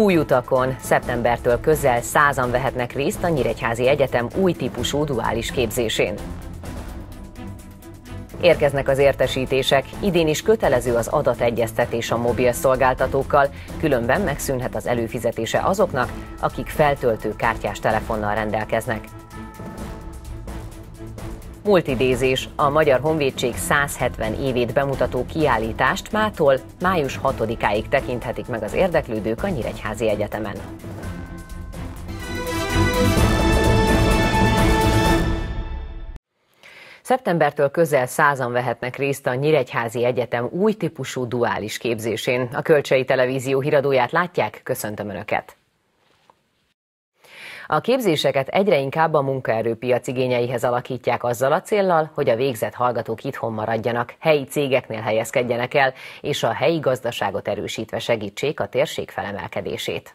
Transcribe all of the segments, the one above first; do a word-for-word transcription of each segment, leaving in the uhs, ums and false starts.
Új utakon szeptembertől közel százan vehetnek részt a Nyíregyházi Egyetem új típusú duális képzésén. Érkeznek az értesítések, idén is kötelező az adategyeztetés a mobil szolgáltatókkal, különben megszűnhet az előfizetése azoknak, akik feltöltő kártyás telefonnal rendelkeznek. Multidézés, a Magyar Honvédség százhetven évét bemutató kiállítást mától május hatodikáig tekinthetik meg az érdeklődők a Nyíregyházi Egyetemen. Szeptembertől közel százan vehetnek részt a Nyíregyházi Egyetem új típusú duális képzésén. A Kölcsei Televízió híradóját látják, köszöntöm Önöket! A képzéseket egyre inkább a munkaerőpiac igényeihez alakítják azzal a céllal, hogy a végzett hallgatók itthon maradjanak, helyi cégeknél helyezkedjenek el, és a helyi gazdaságot erősítve segítsék a térség felemelkedését.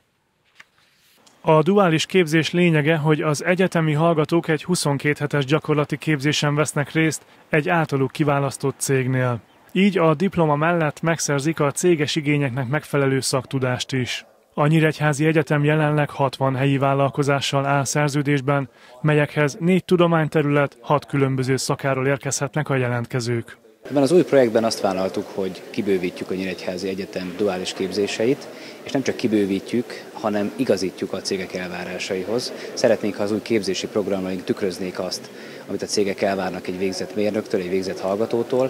A duális képzés lényege, hogy az egyetemi hallgatók egy huszonkét hetes gyakorlati képzésen vesznek részt egy általuk kiválasztott cégnél. Így a diploma mellett megszerzik a céges igényeknek megfelelő szaktudást is. A Nyíregyházi Egyetem jelenleg hatvan helyi vállalkozással áll szerződésben, melyekhez négy tudományterület, hat különböző szakáról érkezhetnek a jelentkezők. Ebben az új projektben azt vállaltuk, hogy kibővítjük a Nyíregyházi Egyetem duális képzéseit, és nem csak kibővítjük, hanem igazítjuk a cégek elvárásaihoz. Szeretnénk, ha az új képzési programjaink tükröznék azt, amit a cégek elvárnak egy végzett mérnöktől, egy végzett hallgatótól.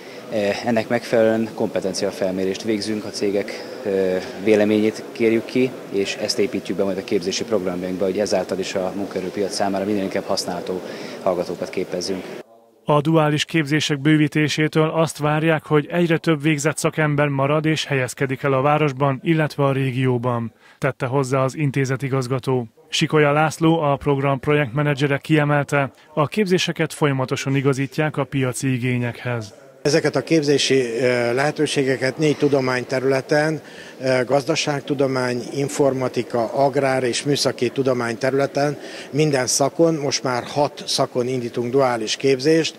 Ennek megfelelően kompetenciafelmérést végzünk, a cégek véleményét kérjük ki, és ezt építjük be majd a képzési programjainkba, hogy ezáltal is a munkaerőpiac számára minél inkább használható hallgatókat képezzünk. A duális képzések bővítésétől azt várják, hogy egyre több végzett szakember marad és helyezkedik el a városban, illetve a régióban, tette hozzá az intézet igazgató. Sikolya László, a program projektmenedzsere kiemelte, a képzéseket folyamatosan igazítják a piaci igényekhez. Ezeket a képzési lehetőségeket négy tudományterületen, gazdaságtudomány, informatika, agrár és műszaki tudományterületen, minden szakon, most már hat szakon indítunk duális képzést,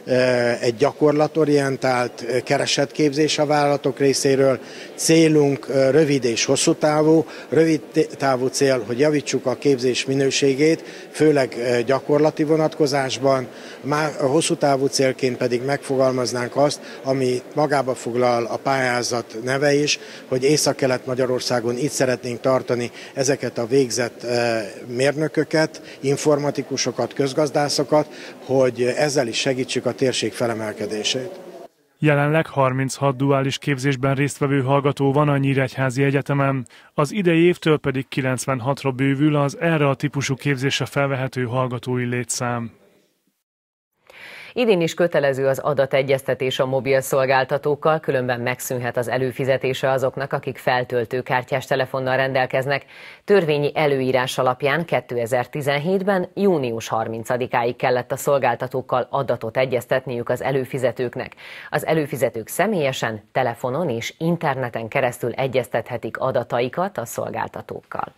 egy gyakorlatorientált keresetképzés a vállalatok részéről. Célunk rövid és hosszú távú. Rövid távú cél, hogy javítsuk a képzés minőségét, főleg gyakorlati vonatkozásban. A hosszú távú célként pedig megfogalmaznánk azt, ami magába foglal a pályázat neve is, hogy Észak-Kelet-Magyarországon itt szeretnénk tartani ezeket a végzett mérnököket, informatikusokat, közgazdászokat, hogy ezzel is segítsük a térség felemelkedését. Jelenleg harminchat duális képzésben résztvevő hallgató van a Nyíregyházi Egyetemen, az idei évtől pedig kilencvenhatra bővül az erre a típusú képzésre felvehető hallgatói létszám. Idén is kötelező az adategyeztetés a mobil szolgáltatókkal, különben megszűnhet az előfizetése azoknak, akik feltöltőkártyás telefonnal rendelkeznek. Törvényi előírás alapján kétezer-tizenhétben június harmincadikáig kellett a szolgáltatókkal adatot egyeztetniük az előfizetőknek. Az előfizetők személyesen, telefonon és interneten keresztül egyeztethetik adataikat a szolgáltatókkal.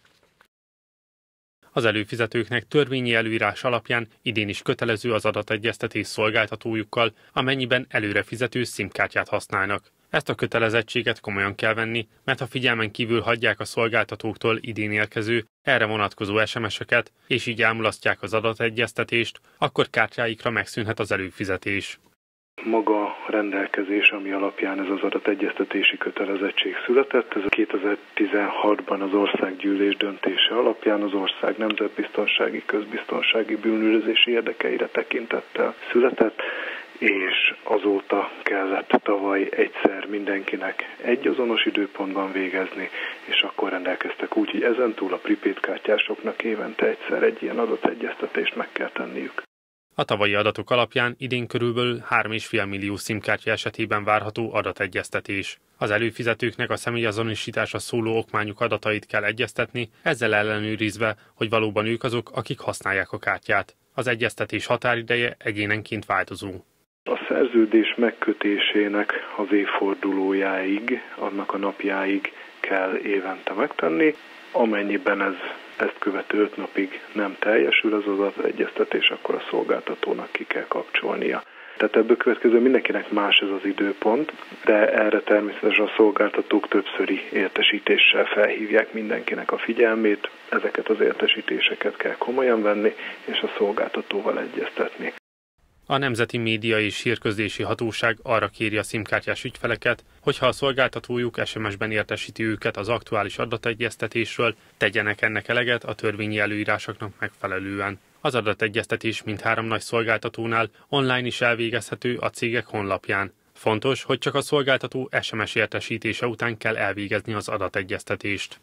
Az előfizetőknek törvényi előírás alapján idén is kötelező az adategyeztetés szolgáltatójukkal, amennyiben előre fizető SIM-kártyát használnak. Ezt a kötelezettséget komolyan kell venni, mert ha figyelmen kívül hagyják a szolgáltatóktól idén érkező, erre vonatkozó es em es-eket, és így elmulasztják az adategyeztetést, akkor kártyáikra megszűnhet az előfizetés. Maga a rendelkezés, ami alapján ez az adategyeztetési kötelezettség született, ez kétezer-tizenhatban az országgyűlés döntése alapján az ország nemzetbiztonsági, közbiztonsági, bűnüldözési érdekeire tekintettel született, és azóta kellett tavaly egyszer mindenkinek egy azonos időpontban végezni, és akkor rendelkeztek úgy, hogy ezentúl a prepaid kártyásoknak évente egyszer egy ilyen adategyeztetést meg kell tenniük. A tavalyi adatok alapján idén körülbelül három egész öt millió SIM-kártya esetében várható adategyeztetés. Az előfizetőknek a személyazonosításra szóló okmányuk adatait kell egyeztetni, ezzel ellenőrizve, hogy valóban ők azok, akik használják a kártyát. Az egyeztetés határideje egyénenként változó. A szerződés megkötésének az évfordulójáig, annak a napjáig kell évente megtenni, amennyiben ez ezt követő öt napig nem teljesül az adategyeztetés, akkor a szolgáltatónak ki kell kapcsolnia Tehát ebből következően mindenkinek más ez az időpont, de erre természetesen a szolgáltatók többszöri értesítéssel felhívják mindenkinek a figyelmét, ezeket az értesítéseket kell komolyan venni, és a szolgáltatóval egyeztetni. A Nemzeti Média és Hírközlési Hatóság arra kéri a szimkártyás ügyfeleket, hogyha a szolgáltatójuk es em es-ben értesíti őket az aktuális adategyeztetésről, tegyenek ennek eleget a törvényi előírásoknak megfelelően. Az adategyeztetés mindhárom nagy szolgáltatónál online is elvégezhető a cégek honlapján. Fontos, hogy csak a szolgáltató es em es értesítése után kell elvégezni az adategyeztetést.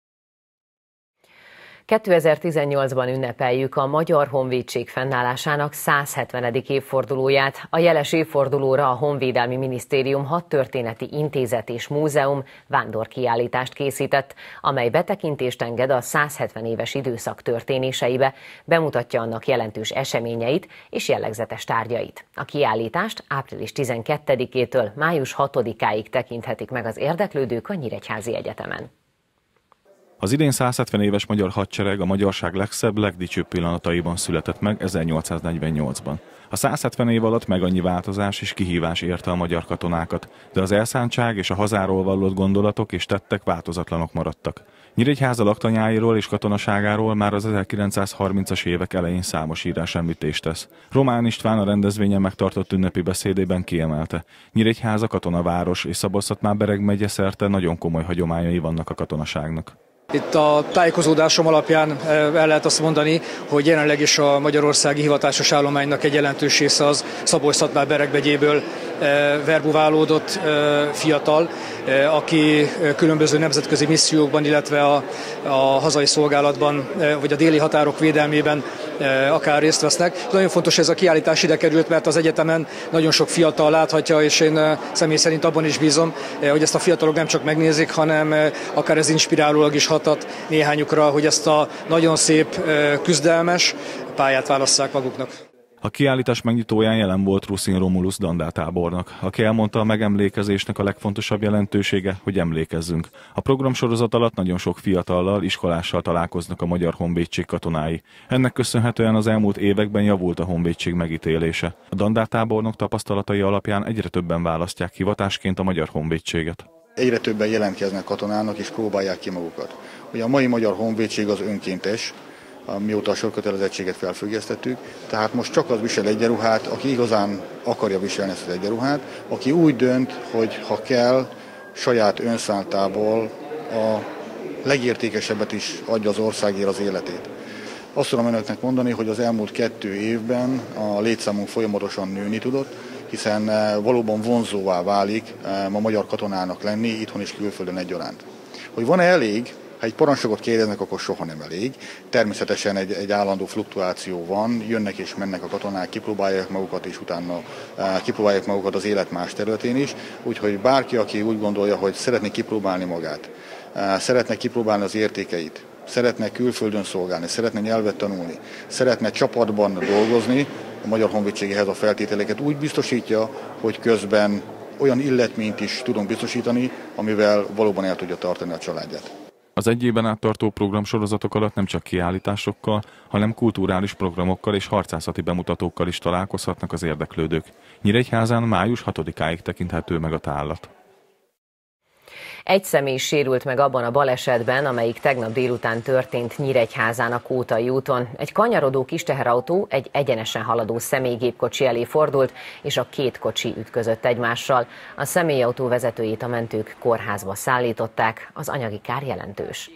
kétezer-tizennyolcban ünnepeljük a Magyar Honvédség fennállásának száz hetvenedik évfordulóját. A jeles évfordulóra a Honvédelmi Minisztérium hadtörténeti intézet és múzeum vándorkiállítást készített, amely betekintést enged a száz hetven éves időszak történéseibe, bemutatja annak jelentős eseményeit és jellegzetes tárgyait. A kiállítást április tizenkettedikétől május hatodikáig tekinthetik meg az érdeklődők a Nyíregyházi Egyetemen. Az idén száz hetven éves magyar hadsereg a magyarság legszebb, legdicsőbb pillanataiban született meg ezernyolcszáznegyvennyolcban. A száz hetven év alatt meg annyi változás és kihívás érte a magyar katonákat, de az elszántság és a hazáról vallott gondolatok és tettek változatlanok maradtak. Nyíregyháza laktanyáiról és katonaságáról már az ezerkilencszázharmincas évek elején számos írás említést tesz. Román István a rendezvényen megtartott ünnepi beszédében kiemelte: Nyíregyháza katonaváros, és Szabolcs-Szatmár-Bereg megye szerte nagyon komoly hagyományai vannak a katonaságnak. Itt a tájékozódásom alapján el lehet azt mondani, hogy jelenleg is a magyarországi hivatásos állománynak egy jelentős része az Szabolcs-Szatmár-Bereg megyéből verbuválódott fiatal, aki különböző nemzetközi missziókban, illetve a, a hazai szolgálatban, vagy a déli határok védelmében akár részt vesznek. Nagyon fontos, hogy ez a kiállítás ide került, mert az egyetemen nagyon sok fiatal láthatja, és én személy szerint abban is bízom, hogy ezt a fiatalok nem csak megnézik, hanem akár ez inspirálólag is hatat néhányukra, hogy ezt a nagyon szép, küzdelmes pályát válasszák maguknak. A kiállítás megnyitóján jelen volt Ruszin Romulus dandártábornok, aki elmondta, a megemlékezésnek a legfontosabb jelentősége, hogy emlékezzünk. A programsorozat alatt nagyon sok fiatallal, iskolással találkoznak a Magyar Honvédség katonái. Ennek köszönhetően az elmúlt években javult a honvédség megítélése. A dandártábornok tapasztalatai alapján egyre többen választják hivatásként a Magyar Honvédséget. Egyre többen jelentkeznek katonának és próbálják ki magukat. Ugye a mai Magyar Honvédség az önkéntes, mióta a sorkötelezettséget felfüggesztettük, tehát most csak az visel egyenruhát, aki igazán akarja viselni ezt az egyenruhát, aki úgy dönt, hogy ha kell, saját önszántából a legértékesebbet is adja az országért, az életét. Azt tudom önöknek mondani, hogy az elmúlt kettő évben a létszámunk folyamatosan nőni tudott, hiszen valóban vonzóvá válik a magyar katonának lenni, itthon és külföldön egyaránt. Hogy van-e elég? Ha egy parancsnokat kérdeznek, akkor soha nem elég. Természetesen egy, egy állandó fluktuáció van, jönnek és mennek a katonák, kipróbálják magukat, és utána kipróbálják magukat az élet más területén is. Úgyhogy bárki, aki úgy gondolja, hogy szeretné kipróbálni magát, szeretne kipróbálni az értékeit, szeretne külföldön szolgálni, szeretne nyelvet tanulni, szeretne csapatban dolgozni, a Magyar Honvédség ehhez a feltételeket úgy biztosítja, hogy közben olyan illetményt is tudunk biztosítani, amivel valóban el tudja tartani a családját. Az egy évben át tartó programsorozatok alatt nem csak kiállításokkal, hanem kulturális programokkal és harcászati bemutatókkal is találkozhatnak az érdeklődők. Nyíregyházán május hatodikáig tekinthető meg a tárlat. Egy személy sérült meg abban a balesetben, amelyik tegnap délután történt Nyíregyházán a Kótai úton. Egy kanyarodó kisteherautó egy egyenesen haladó személygépkocsi elé fordult, és a két kocsi ütközött egymással. A személyautó vezetőjét a mentők kórházba szállították, az anyagi kár jelentős.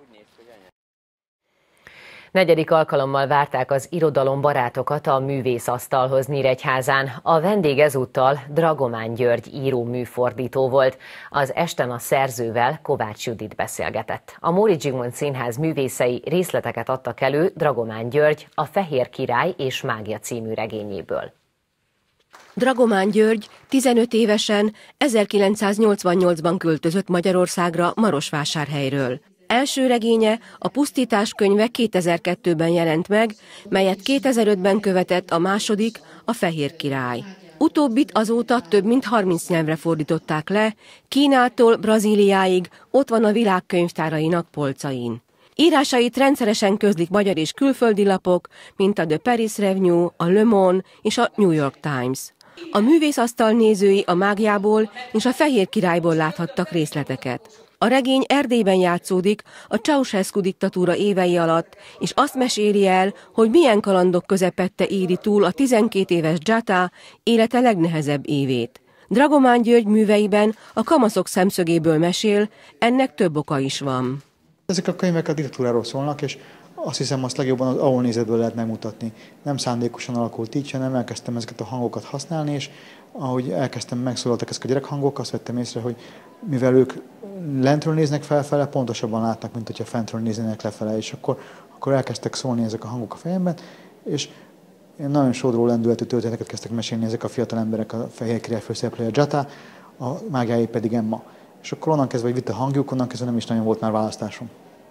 Negyedik alkalommal várták az irodalombarátokat a művészasztalhoz Nyíregyházán. A vendég ezúttal Dragomán György író műfordító volt. Az esten a szerzővel, Kovács Judit beszélgetett. A Móricz Zsigmond Színház művészei részleteket adtak elő Dragomán György a Fehér Király és Mágia című regényéből. Dragomán György tizenöt évesen ezerkilencszáznyolcvannyolcban költözött Magyarországra Marosvásárhelyről. Első regénye, a Pusztítás könyve kétezer-kettőben jelent meg, melyet kétezer-ötben követett a második, a Fehér Király. Utóbbit azóta több mint harminc nyelvre fordították le, Kínától Brazíliáig ott van a világ könyvtárainak polcain. Írásait rendszeresen közlik magyar és külföldi lapok, mint a The Paris Review, a Le Monde és a New York Times. A művészasztal nézői a Mágiából és a Fehér Királyból láthattak részleteket. A regény Erdélyben játszódik a Ceausescu diktatúra évei alatt, és azt meséli el, hogy milyen kalandok közepette éri túl a tizenkét éves Dzsata élete legnehezebb évét. Dragomán György műveiben a kamaszok szemszögéből mesél, ennek több oka is van. Ezek a könyvek a diktatúráról szólnak, és azt hiszem, azt legjobban az alulnézetből lehet megmutatni. Nem szándékosan alakult így, hanem elkezdtem ezeket a hangokat használni, és ahogy elkezdtem, megszólaltak ezek a gyerekhangok, azt vettem észre, hogy mivel ők lentről néznek felfele, pontosabban látnak, mint hogyha fentről néznének lefele, és akkor, akkor elkezdtek szólni ezek a hangok a fejemben, és nagyon sodró lendületű történeteket kezdtek mesélni ezek a fiatal emberek, a Fehér Király főszereplője Dzsata, a Mágiáé pedig Emma. És akkor onnan kezdve, hogy vitt a hangjuk, onnan kezdve nem is nagyon volt már választásom.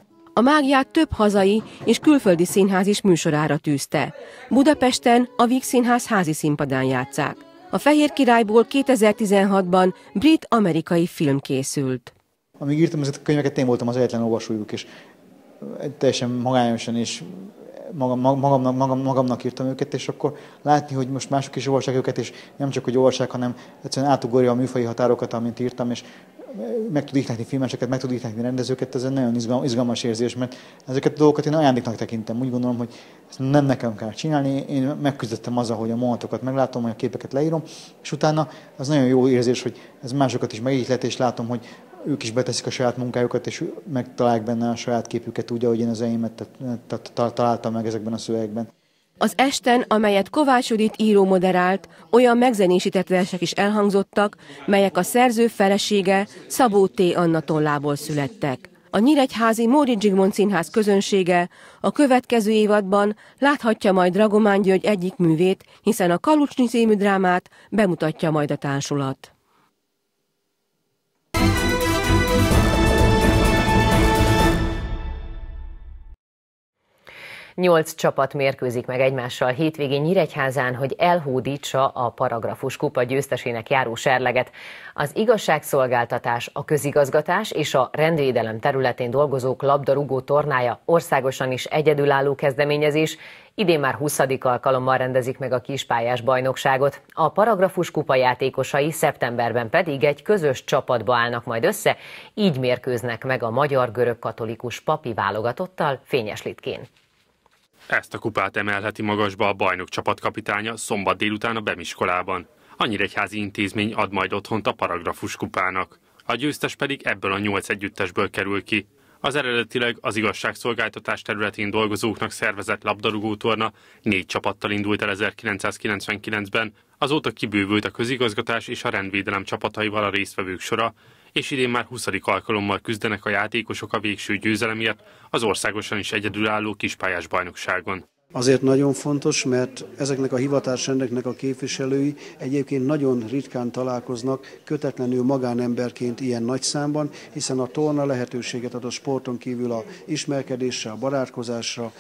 A Mágiát több hazai és külföldi színház is műsorára tűzte. Budapesten a Víg Színház házi színpadán játsszák. A Fehér Királyból kétezer-tizenhatban brit-amerikai film készült. Amíg írtam ezeket a könyveket, én voltam az egyetlen olvasójuk, és teljesen magányosan és magam, magamnak, magam, magamnak írtam őket, és akkor látni, hogy most mások is olvassák őket, és nem csak, hogy olvassák, hanem egyszerűen átugorja a műfaji határokat, amint írtam, és meg tud ihletni filmeseket, meg tud ihletni rendezőket, ez egy nagyon izgalmas érzés, mert ezeket a dolgokat én ajándéknak tekintem. Úgy gondolom, hogy ezt nem nekem kell csinálni, én megküzdöttem azzal, hogy a mondatokat meglátom, hogy a képeket leírom, és utána az nagyon jó érzés, hogy ez másokat is megihlet, és látom, hogy ők is beteszik a saját munkájukat, és megtalálják benne a saját képüket úgy, ahogy én az enyémet találtam meg ezekben a szövegekben. Az esten, amelyet Kovács Judit író moderált, olyan megzenésített versek is elhangzottak, melyek a szerző felesége Szabó T. Anna tollából születtek. A nyíregyházi Móricz Zsigmond Színház közönsége a következő évadban láthatja majd Dragomán György egyik művét, hiszen a Kalucsnyi című drámát bemutatja majd a társulat. Nyolc csapat mérkőzik meg egymással hétvégén Nyíregyházán, hogy elhódítsa a Paragrafus kupa győztesének járó serleget. Az igazságszolgáltatás, a közigazgatás és a rendvédelem területén dolgozók labdarúgó tornája országosan is egyedülálló kezdeményezés. Idén már huszadik alkalommal rendezik meg a kispályás bajnokságot. A Paragrafus kupa játékosai szeptemberben pedig egy közös csapatba állnak majd össze, így mérkőznek meg a magyar görög-katolikus papi válogatottal Fényeslitkén. Ezt a kupát emelheti magasba a bajnok csapatkapitánya szombat délután a Bemiskolában. A nyíregyházi intézmény ad majd otthont a Paragrafus kupának. A győztes pedig ebből a nyolc együttesből kerül ki. Az eredetileg az igazságszolgáltatás területén dolgozóknak szervezett labdarúgótorna négy csapattal indult el ezerkilencszázkilencvenkilencben, azóta kibővült a közigazgatás és a rendvédelem csapataival a résztvevők sora, és idén már huszadik alkalommal küzdenek a játékosok a végső győzelemért az országosan is egyedülálló kispályás bajnokságon. Azért nagyon fontos, mert ezeknek a hivatásrendeknek a képviselői egyébként nagyon ritkán találkoznak kötetlenül magánemberként ilyen nagy számban, hiszen a torna lehetőséget ad a sporton kívül a ismerkedésre, a barátkozásra,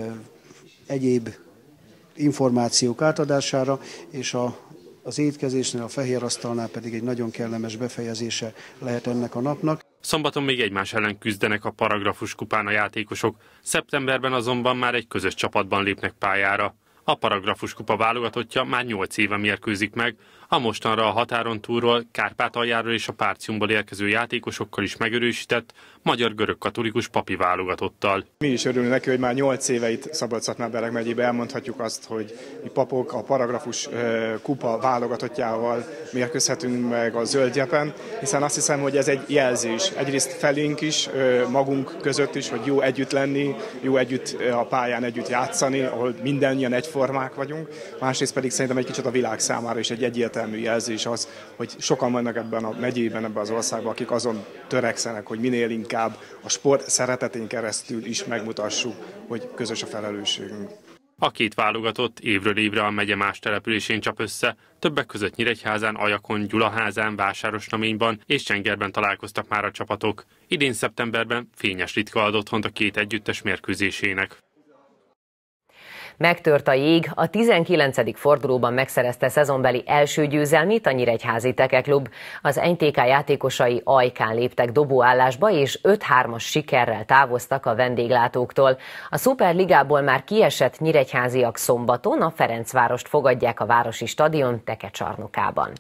egyéb információk átadására, és a az étkezésnél, a fehér asztalnál pedig egy nagyon kellemes befejezése lehet ennek a napnak. Szombaton még egymás ellen küzdenek a Paragrafus kupán a játékosok, szeptemberben azonban már egy közös csapatban lépnek pályára. A Paragrafus kupa válogatottja már nyolc éve mérkőzik meg, a mostanra a határon túlról, Kárpátaljáról és a Párciumból érkező játékosokkal is megerősített magyar görög-katolikus papi válogatottal. Mi is örülünk neki, hogy már nyolc éve itt Szabolcs-Szatmár-Bereg megyében elmondhatjuk azt, hogy mi papok a Paragrafus kupa válogatottjával mérkőzhetünk meg a Zöldgyepen, hiszen azt hiszem, hogy ez egy jelzés. Egyrészt felénk is, magunk között is, hogy jó együtt lenni, jó együtt a pályán együtt játszani, ahol mindannyian egyformák vagyunk. Másrészt pedig szerintem egy kicsit a világ számára is egy egyértelmű jelzés az, hogy sokan vannak ebben a megyében, ebben az országban, akik azon törekszenek, hogy minél inkább a sport szeretetén keresztül is megmutassuk, hogy közös a felelősségünk. A két válogatott évről évre a megye más településén csap össze, többek között Nyíregyházán, Ajakon, Gyulaházán, Vásárosnaményban és Csengerben találkoztak már a csapatok. Idén szeptemberben Fényeslitka ad otthont a két együttes mérkőzésének. Megtört a jég, a tizenkilencedik fordulóban megszerezte szezonbeli első győzelmét a Nyíregyházi Tekeklub. Az en té ká játékosai ajkán léptek dobóállásba, és öt hármas sikerrel távoztak a vendéglátóktól. A Szuperligából már kiesett nyíregyháziak szombaton a Ferencvárost fogadják a Városi Stadion tekecsarnokában.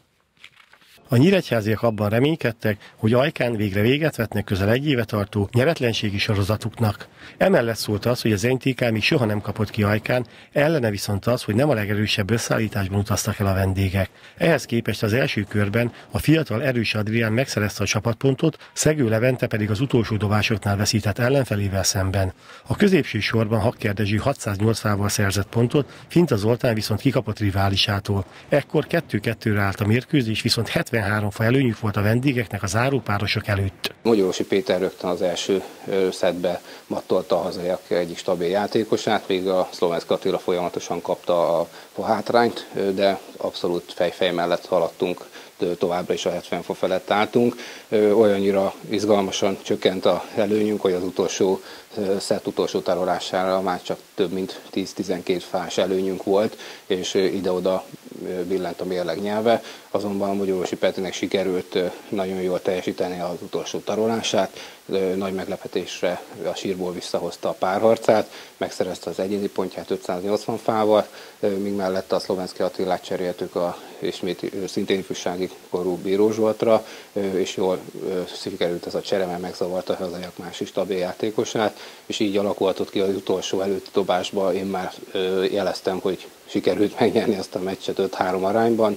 A nyíregyháziak abban reménykedtek, hogy ajkán végre véget vetnek közel egy éve tartó nyeretlenségi sorozatuknak. Emellett szólt az, hogy az en té ká még soha nem kapott ki ajkán, ellene viszont az, hogy nem a legerősebb összeállításban utaztak el a vendégek. Ehhez képest az első körben a fiatal erős Adrián megszerezte a csapatpontot, Szegő Levente pedig az utolsó dobásoknál veszített ellenfelével szemben. A középső sorban Hakker Dezső hatszáznyolc fával szerzett pontot, Finta Zoltán viszont kikapott riválisától. Ekkor kettő-kettőre állt a mérkőzés, viszont hetvenhárom fa előnyük volt a vendégeknek a zárópárosok előtt. Magyarosi Péter rögtön az első szettbe mattolta a hazaiak egyik stabil játékosát, még a Szlovenszky Attila folyamatosan kapta a hátrányt, de abszolút fej-fej mellett haladtunk, továbbra is a hetven fa felett álltunk. Olyannyira izgalmasan csökkent az előnyünk, hogy az utolsó szett utolsó tarolására már csak több mint tíz-tizenkét fás előnyünk volt, és ide-oda billent a mérleg nyelve. Azonban a Magyarosi Petinek sikerült nagyon jól teljesíteni az utolsó tarolását, nagy meglepetésre a sírból visszahozta a párharcát, megszerezte az egyéni pontját ötszáznyolcvan fával, míg mellette a Szlovenszky Attilát cseréltük a ismét szintén ifjúsági korú Bíró Zsoltra, és jól sikerült ez a csere, mert megzavarta a hazaiak másik stabil játékosát, és így alakulhatott ki az utolsó előtti dobásba. Én már jeleztem, hogy sikerült megnyerni azt a meccset öt három arányban,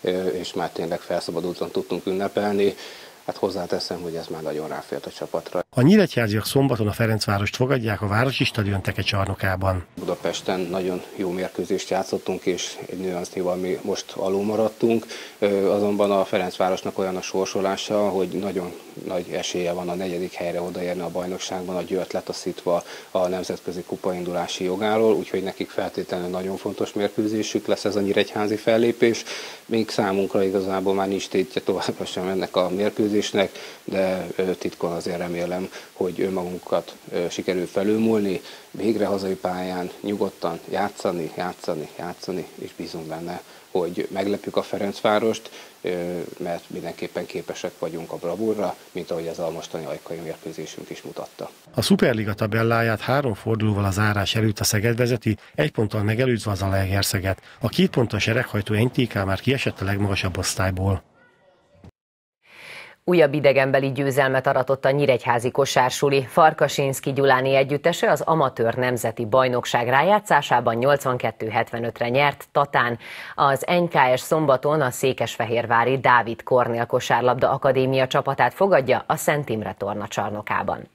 és már tényleg felszabadultan tudtunk ünnepelni. Hát hozzáteszem, hogy ez már nagyon ráfért a csapatra. A nyíregyháziak szombaton a Ferencvárost fogadják a Városi Stadion tekecsarnokában. Budapesten nagyon jó mérkőzést játszottunk, és egy nüansznyival mi most alul maradtunk. Azonban a Ferencvárosnak olyan a sorsolása, hogy nagyon nagy esélye van a negyedik helyre odaérni a bajnokságban. A Győrt letaszítva a nemzetközi kupaindulási jogáról, úgyhogy nekik feltétlenül nagyon fontos mérkőzésük lesz ez a nyíregyházi fellépés. Még számunkra igazából már nincs tétje továbbra sem ennek a mérkőzésnek, de titkon azért remélem, hogy önmagunkat sikerül felülmúlni, végre hazai pályán nyugodtan játszani, játszani, játszani, és bízunk benne, hogy meglepjük a Ferencvárost, mert mindenképpen képesek vagyunk a bravúrra, mint ahogy ez a mostani ajkai mérkőzésünk is mutatta. A Szuperliga tabelláját három fordulóval a zárás előtt a Szeged vezeti, egy ponttal megelőzve az Zalaegerszeget. A két pontos sereghajtó en té ká már kiesett a legmagasabb osztályból. Újabb idegenbeli győzelmet aratott a nyíregyházi kosársuli. Farkasinszky Gyuláni együttese az amatőr nemzeti bajnokság rájátszásában nyolcvankettő hetvenötre nyert Tatán. Az en ká es szombaton a székesfehérvári Dávid Kornél kosárlabda akadémia csapatát fogadja a Szent Imre tornacsarnokában.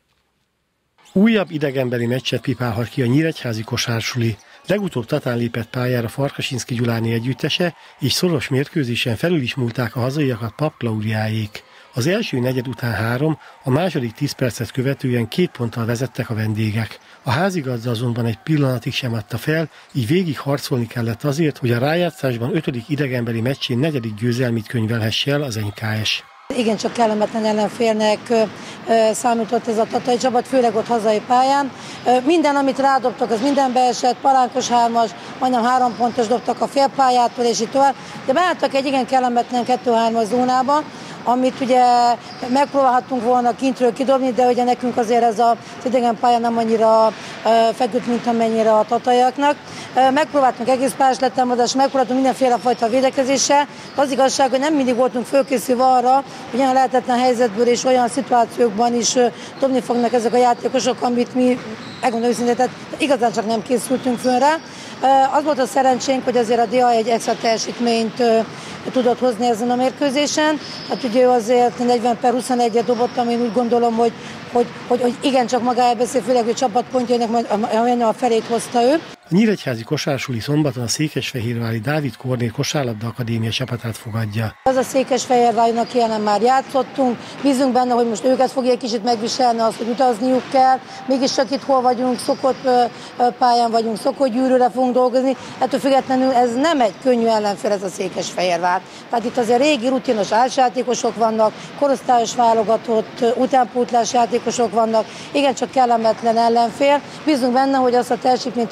Újabb idegenbeli meccset pipálhat ki a nyíregyházi kosársuli. Legutóbb Tatán lépett pályára Farkasinszky Gyuláni együttese, és szoros mérkőzésen felül is múlták a hazaiakat Pap Klaudiáék. Az első negyed után három, a második tíz percet követően két ponttal vezettek a vendégek. A házigazda azonban egy pillanatig sem adta fel, így végig harcolni kellett azért, hogy a rájátszásban ötödik idegenbeli meccsén negyedik győzelmét könyvelhesse el az en ká es. Igen, csak kellemetlen ellenfélnek számított ez a tatai csapat, főleg ott hazai pályán. Minden, amit rádobtak, az mindenbe esett, palánkos hármas, majdnem három pontos dobtak a félpályától, és így tovább. De beálltak egy igen kellemetlen kettő-hármas zónába, amit ugye megpróbálhattunk volna kintről kidobni, de ugye nekünk azért ez az idegen pálya nem annyira feküdt, mint amennyire a tataiaknak. Megpróbáltunk egész pályás letámadást, megpróbáltunk mindenféle fajta védekezéssel. Az igazság, hogy nem mindig voltunk fölkészülve arra, hogy olyan lehetetlen helyzetből és olyan szituációkban is dobni fognak ezek a játékosok, amit mi, megmondom őszintén, tehát igazán csak nem készültünk föl rá. Az volt a szerencsénk, hogy azért a dé á egy extra teljesítményt tudott hozni ezen a mérkőzésen. Hát ugye ő azért negyven per huszonegyet dobott, ami én úgy gondolom, hogy, hogy, hogy, hogy igencsak magára beszél, főleg, hogy csapatpontjainak majd a felét hozta ő. A nyíregyházi kosársuli szombaton a székesfehérvári Dávid Kornél kosárlabda akadémia csapatát fogadja. Az a Székesfehérvárinak ilyen már játszottunk, bízunk benne, hogy most őket fogja egy kicsit megviselni azt, hogy utazniuk kell, mégis csak itt hol vagyunk, szokott pályán vagyunk, szokott gyűrűre fogunk dolgozni, ettől függetlenül ez nem egy könnyű ellenfél ez a Székesfehérvár. Tehát itt azért régi rutinos ásjátékosok vannak, korosztályos válogatott, utánpótlás játékosok vannak, igencsak kellemetlen ellenfél. Bízunk benne, hogy azt a teljesítményt, ami Székesfehérvár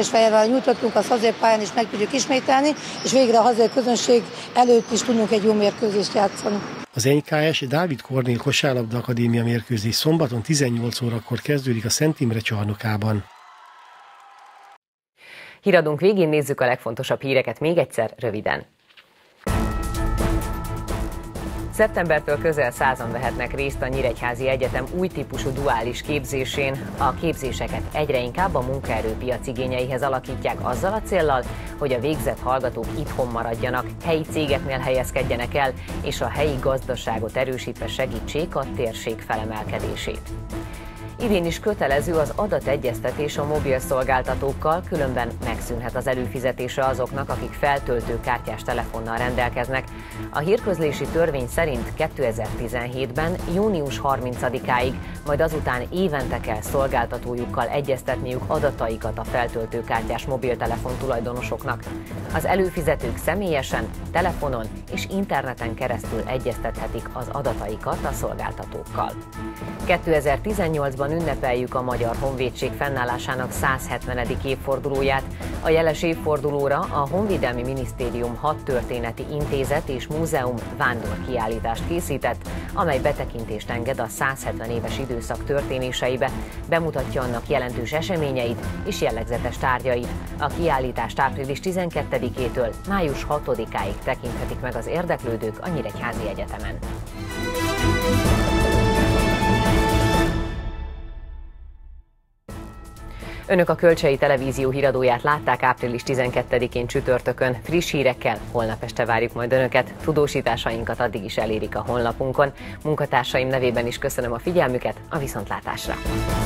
Székesfehérváron nyújtottunk, azt hazai pályán is meg tudjuk ismételni, és végre a hazai közönség előtt is tudunk egy jó mérkőzést játszani. Az en ká es Dávid Kornél Kosárlabda Akadémia mérkőzés szombaton tizennyolc órakor kezdődik a Szent Imre csarnokában. Híradónk végén nézzük a legfontosabb híreket még egyszer röviden. Szeptembertől közel százan vehetnek részt a Nyíregyházi Egyetem új típusú duális képzésén. A képzéseket egyre inkább a munkaerőpiac igényeihez alakítják azzal a céllal, hogy a végzett hallgatók itthon maradjanak, helyi cégeknél helyezkedjenek el, és a helyi gazdaságot erősítve segítsék a térség felemelkedését. Idén is kötelező az adategyeztetés a mobil szolgáltatókkal, különben megszűnhet az előfizetése azoknak, akik feltöltőkártyás telefonnal rendelkeznek. A hírközlési törvény szerint kétezer-tizenhétben június harmincadikáig, majd azután évente kell szolgáltatójukkal egyeztetniük adataikat a feltöltőkártyás mobiltelefon tulajdonosoknak. Az előfizetők személyesen, telefonon és interneten keresztül egyeztethetik az adataikat a szolgáltatókkal. kétezer-tizennyolcban ünnepeljük a Magyar Honvédség fennállásának százhetvenedik évfordulóját. A jeles évfordulóra a Honvédelmi Minisztérium Hadtörténeti Intézet és Múzeum vándorkiállítást készített, amely betekintést enged a százhetven éves időszak történéseibe, bemutatja annak jelentős eseményeit és jellegzetes tárgyait. A kiállítást április tizenkettedikétől május hatodikáig tekinthetik meg az érdeklődők a Nyíregyházi Egyetemen. Önök a Kölcsei Televízió híradóját látták április tizenkettedikén csütörtökön. Friss hírekkel holnap este várjuk majd Önöket. Tudósításainkat addig is elérik a honlapunkon. Munkatársaim nevében is köszönöm a figyelmüket, a viszontlátásra!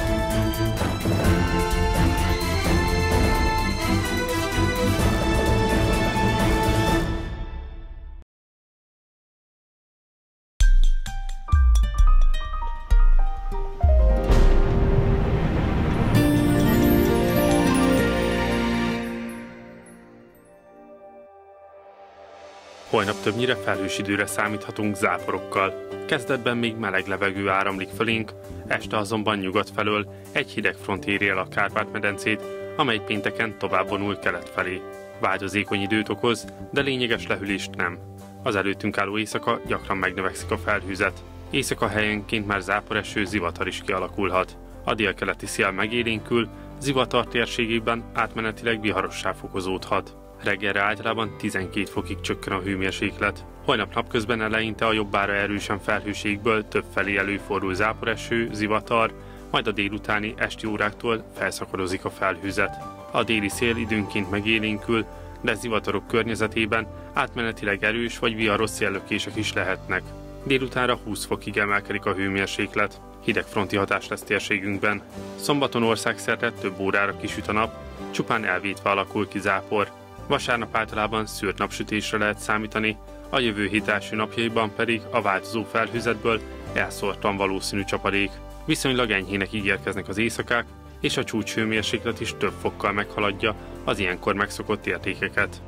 Holnap többnyire felhős időre számíthatunk záporokkal. Kezdetben még meleg levegő áramlik fölénk, este azonban nyugat felől egy hideg front éri el a Kárpát-medencét, amely pénteken tovább vonul kelet felé. Változékony időt okoz, de lényeges lehűlést nem. Az előttünk álló éjszaka gyakran megnövekszik a felhőzet. Éjszaka helyenként már záporeső, zivatar is kialakulhat. A délkeleti szél megélénkül, zivatar térségében átmenetileg viharossá fokozódhat. Reggelre általában tizenkét fokig csökken a hőmérséklet. Holnap napközben eleinte a jobbára erősen felhőségből többfelé előfordul záporeső, zivatar, majd a délutáni esti óráktól felszakadozik a felhőzet. A déli szél időnként megélénkül, de zivatarok környezetében átmenetileg erős vagy viharos széllökések is lehetnek. Délutánra húsz fokig emelkedik a hőmérséklet. Hidegfronti hatás lesz térségünkben. Szombaton országszerte több órára kisüt a nap, csupán elvétve alakul ki zápor. Vasárnap általában szűrt napsütésre lehet számítani, a jövő hét első napjaiban pedig a változó felhőzetből elszórtan valószínű csapadék. Viszonylag enyhének ígérkeznek az éjszakák, és a csúcshőmérséklet is több fokkal meghaladja az ilyenkor megszokott értékeket.